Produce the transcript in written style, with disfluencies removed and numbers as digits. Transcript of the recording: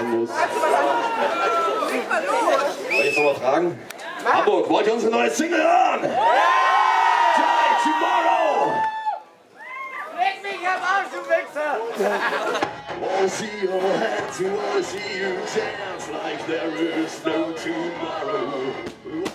sein muss. Soll ich jetzt noch mal fragen? Hamburg, wollt ihr unsere neue Single hören? Die Tomorrow! Leg mich am Arsch, du Wichser! Wanna see your hands, wanna see you dance like there is no tomorrow.